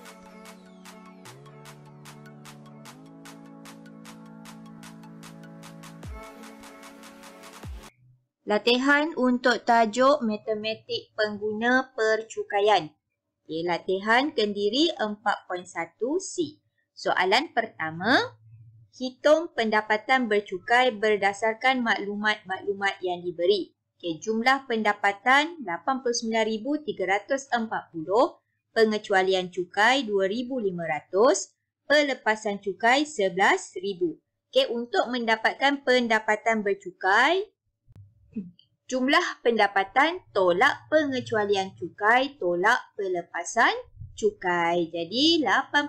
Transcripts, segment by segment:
Latihan untuk tajuk matematik pengguna percukaian. Latihan kendiri 4.1C. Soalan pertama, hitung pendapatan bercukai berdasarkan maklumat-maklumat yang diberi. Jumlah pendapatan 89,340, pengecualian cukai 2,500, pelepasan cukai 11,000. Untuk mendapatkan pendapatan bercukai, jumlah pendapatan tolak pengecualian cukai tolak pelepasan cukai. Jadi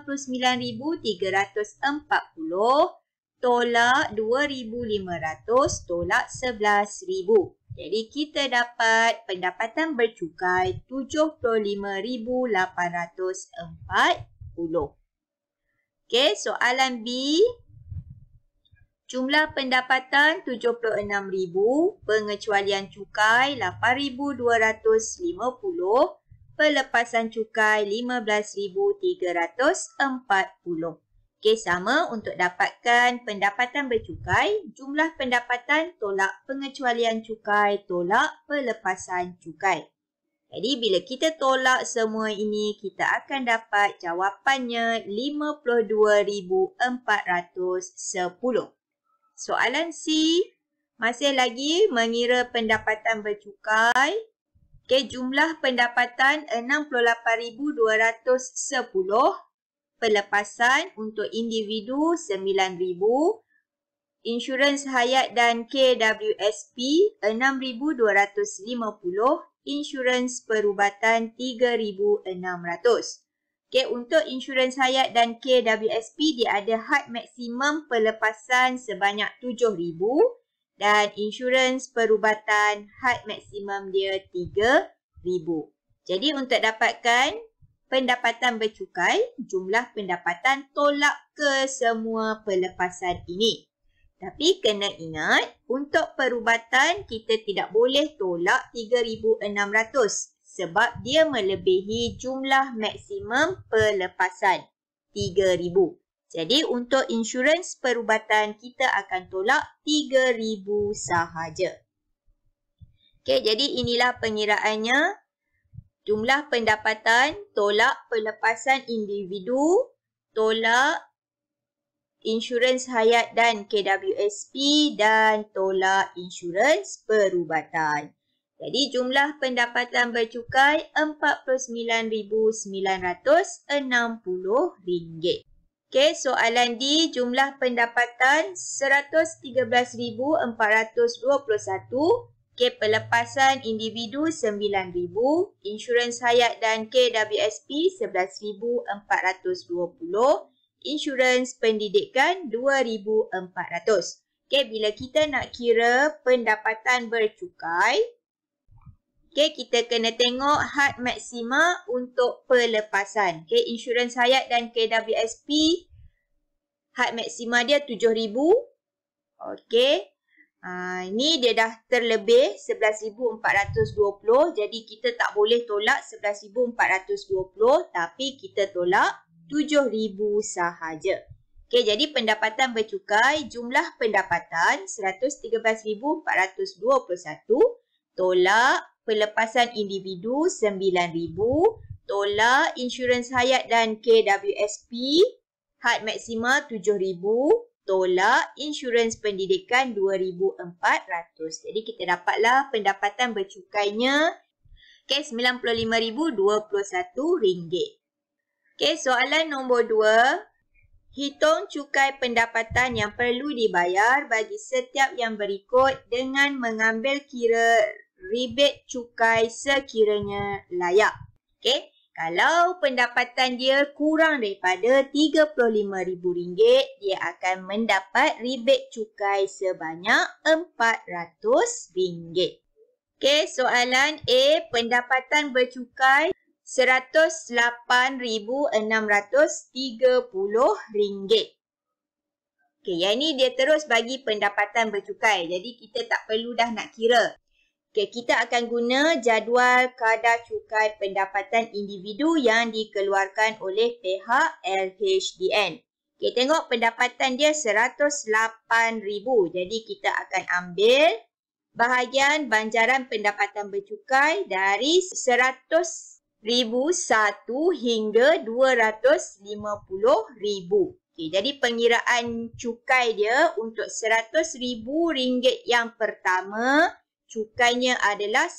89,340 tolak 2,500 tolak 11,000. Jadi kita dapat pendapatan bercukai 75,840. Okey, soalan B. Jumlah pendapatan 76,000, pengecualian cukai 8,250, pelepasan cukai 15,340. Okey, sama untuk dapatkan pendapatan bercukai, jumlah pendapatan tolak pengecualian cukai tolak pelepasan cukai. Jadi bila kita tolak semua ini, kita akan dapat jawapannya 52,410. Soalan C, masih lagi mengira pendapatan bercukai. Okey, jumlah pendapatan 68,210, pelepasan untuk individu 9,000, insurans hayat dan KWSP 6,250, insurans perubatan 3,600. Okey, untuk insurans hayat dan KWSP dia ada had maksimum pelepasan sebanyak 7,000 dan insurans perubatan had maksimum dia 3,000. Jadi untuk dapatkan pendapatan bercukai, jumlah pendapatan tolak ke semua pelepasan ini. Tapi kena ingat, untuk perubatan kita tidak boleh tolak 3,600. Sebab dia melebihi jumlah maksimum pelepasan 3,000. Jadi untuk insurans perubatan kita akan tolak 3,000 sahaja. Okey, jadi inilah pengiraannya. Jumlah pendapatan tolak pelepasan individu, tolak insurans hayat dan KWSP dan tolak insurans perubatan. Jadi jumlah pendapatan bercukai RM49,960. Okey, soalan D, jumlah pendapatan 113,421. Okey, pelepasan individu 9,000, insurans hayat dan KWSP 11,420, insurans pendidikan 2,400. Okey, bila kita nak kira pendapatan bercukai, okey, kita kena tengok had maksima untuk pelepasan. Okey, insurans hayat dan KWSP, had maksima dia 7,000. Okey, ini dia dah terlebih 11,420. Jadi kita tak boleh tolak 11,420, tapi kita tolak 7,000 sahaja. Okey, jadi pendapatan bercukai, jumlah pendapatan 113,421 tolak pelepasan individu 9,000, tolak insurans hayat dan KWSP, had maksima 7,000, tolak insurans pendidikan 2,400. Jadi kita dapatlah pendapatan bercukainya RM95,021. Okey, soalan nombor 2. Hitung cukai pendapatan yang perlu dibayar bagi setiap yang berikut dengan mengambil kira rebate cukai sekiranya layak. Okey, kalau pendapatan dia kurang daripada RM35,000, dia akan mendapat rebate cukai sebanyak RM400. Okey, soalan A, pendapatan bercukai RM108,630. Okey, yang ni dia terus bagi pendapatan bercukai. Jadi kita tak perlu dah nak kira. Okay, kita akan guna jadual kadar cukai pendapatan individu yang dikeluarkan oleh pihak LHDN. Okay, tengok pendapatan dia RM108,000. Jadi kita akan ambil bahagian banjaran pendapatan bercukai dari RM100,001 hingga RM250,000. Okay, jadi pengiraan cukai dia untuk RM100,000 yang pertama, cukainya adalah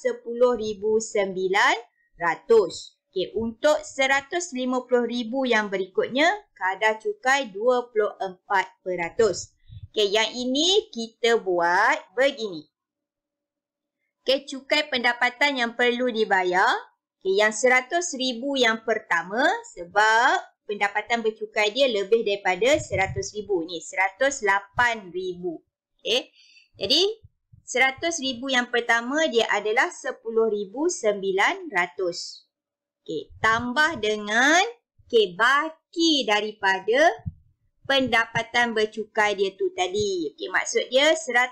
RM10,900. Okay, untuk RM150,000 yang berikutnya, kadar cukai 24%. Okay, yang ini kita buat begini. Okay, cukai pendapatan yang perlu dibayar. Okay, yang RM100,000 yang pertama, sebab pendapatan bercukai dia lebih daripada RM100,000. Ni RM108,000. Okay, jadi RM100,000 yang pertama dia adalah RM10,900. Okay, tambah dengan baki daripada pendapatan bercukai dia tu tadi. Okay, maksud dia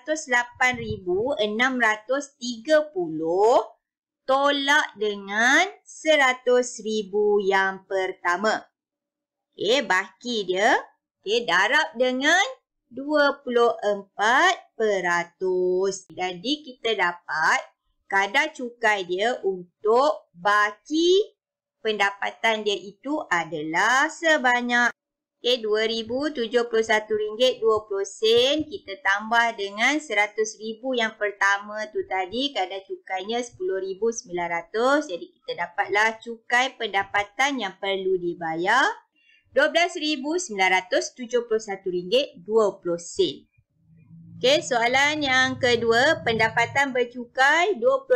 RM108,630 tolak dengan RM100,000 yang pertama. Okay, baki dia darab dengan 24%. Jadi kita dapat kadar cukai dia untuk baki pendapatan dia itu adalah sebanyak RM2,071.20. Kita tambah dengan RM100,000 yang pertama tu tadi, kadar cukainya RM10,900. Jadi kita dapatlah cukai pendapatan yang perlu dibayar RM12,971.20. Okey, soalan yang kedua, pendapatan bercukai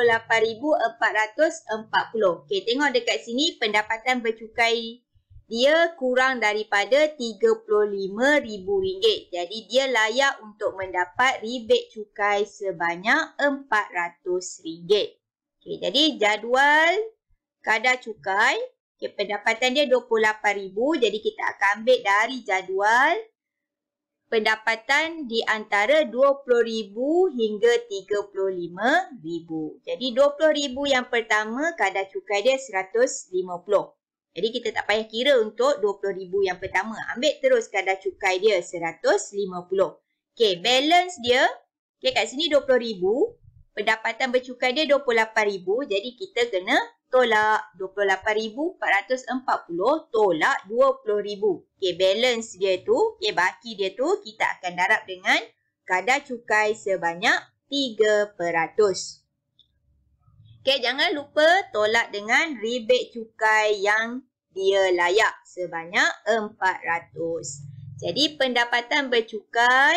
RM28,440. Okey, tengok dekat sini pendapatan bercukai dia kurang daripada RM35,000. Jadi dia layak untuk mendapat rebate cukai sebanyak RM400. Okey, jadi jadual kadar cukai, pendapatan dia RM28,000. Jadi kita akan ambil dari jadual pendapatan di antara RM20,000 hingga RM35,000. Jadi RM20,000 yang pertama, kadar cukai dia RM150. Jadi kita tak payah kira untuk RM20,000 yang pertama. Ambil terus kadar cukai dia RM150. Okey, balance dia, kat sini RM20,000. Pendapatan bercukai dia RM28,000. Jadi kita kena tolak RM28,440 tolak RM20,000. Okey, balance dia tu, baki dia tu kita akan darab dengan kadar cukai sebanyak 3%. Okey, jangan lupa tolak dengan rebate cukai yang dia layak sebanyak RM400. Jadi pendapatan bercukai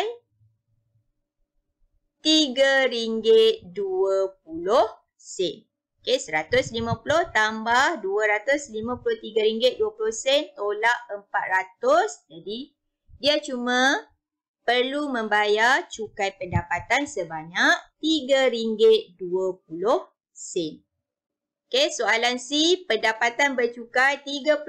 RM3.20. Okey, 150 tambah RM253.20 tolak 400. Jadi, dia cuma perlu membayar cukai pendapatan sebanyak RM3.20. Okey, soalan C, pendapatan bercukai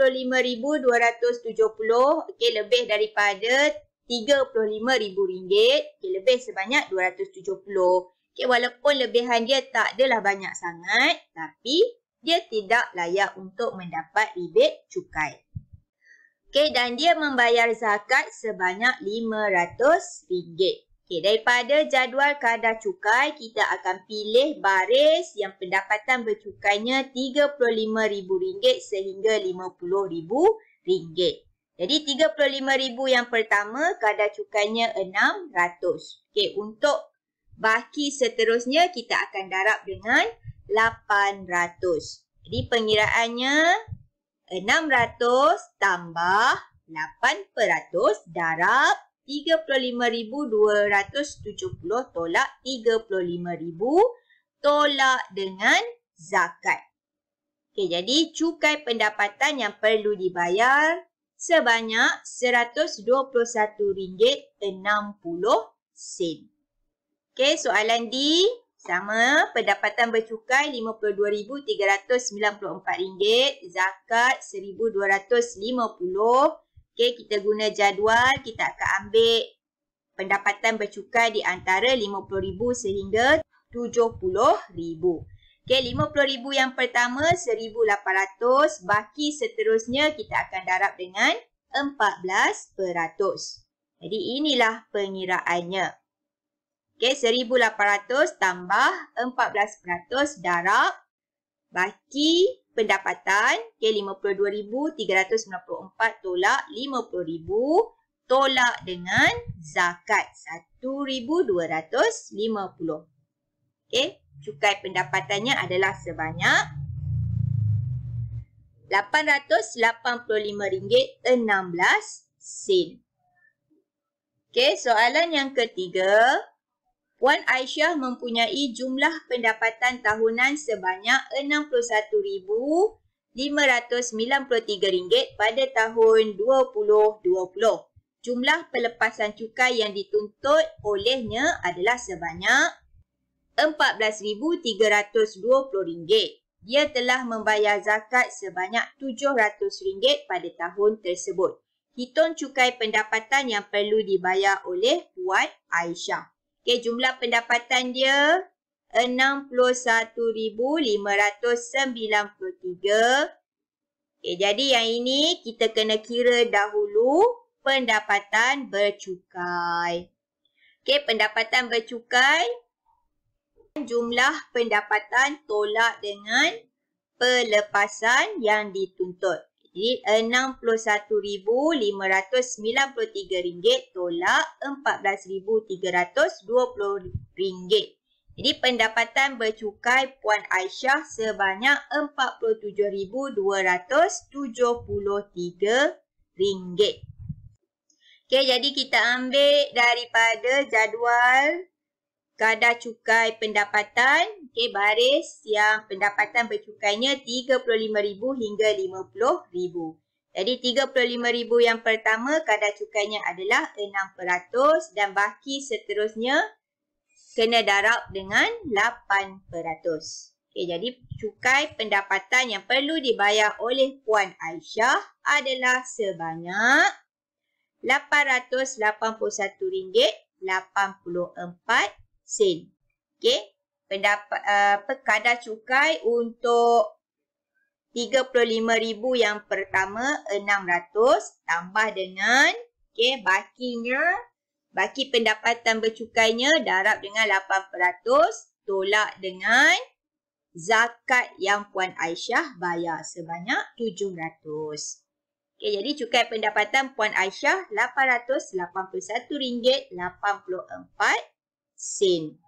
RM35,270. Okey, lebih daripada RM35,000. Okey, lebih sebanyak RM270. Okay, walaupun lebihan dia tak adalah banyak sangat, tapi dia tidak layak untuk mendapat rebate cukai. Okay, dan dia membayar zakat sebanyak RM500. Okay, daripada jadual kadar cukai, kita akan pilih baris yang pendapatan bercukainya RM35,000 sehingga RM50,000. Jadi RM35,000 yang pertama, kadar cukainya RM600. Okay, untuk baki seterusnya kita akan darab dengan 800. Jadi pengiraannya 600 tambah 8% darab 35,270 tolak 35,000 tolak dengan zakat. Okey, jadi cukai pendapatan yang perlu dibayar sebanyak RM121.60. Okey, soalan D. Sama, pendapatan bercukai RM52,394. Zakat RM1,250. Okey, kita guna jadual. Kita akan ambil pendapatan bercukai di antara RM50,000 sehingga RM70,000. Okey, RM50,000 yang pertama RM1,800. Baki seterusnya kita akan darab dengan 14%. Jadi inilah pengiraannya. Okey, 1,800 tambah 14% darab baki pendapatan. Okey, 52,394 tolak 50,000 tolak dengan zakat 1,250. Okey, cukai pendapatannya adalah sebanyak RM885.16. Okey, soalan yang ketiga. Puan Aisyah mempunyai jumlah pendapatan tahunan sebanyak RM65,593 pada tahun 2020. Jumlah pelepasan cukai yang dituntut olehnya adalah sebanyak RM14,320. Dia telah membayar zakat sebanyak RM700 pada tahun tersebut. Hitung cukai pendapatan yang perlu dibayar oleh Puan Aisyah. Okey, jumlah pendapatan dia RM61,593. Okey, jadi yang ini kita kena kira dahulu pendapatan bercukai. Okey, pendapatan bercukai, jumlah pendapatan tolak dengan pelepasan yang dituntut. Jadi RM61,593 tolak RM14,320. Jadi pendapatan bercukai Puan Aisyah sebanyak RM47,273. Okey, jadi kita ambil daripada jadual kadar cukai pendapatan. Okey, baris yang pendapatan bercukainya RM35,000 hingga RM50,000. Jadi RM35,000 yang pertama kadar cukainya adalah 6% dan baki seterusnya kena darab dengan 8%. Okey, jadi cukai pendapatan yang perlu dibayar oleh Puan Aisyah adalah sebanyak RM881.84. Okey, kadar cukai untuk RM35,000 yang pertama 600 tambah dengan bakinya, baki pendapatan bercukainya darab dengan 8% tolak dengan zakat yang Puan Aisyah bayar sebanyak RM700. Okey, jadi cukai pendapatan Puan Aisyah RM881.84.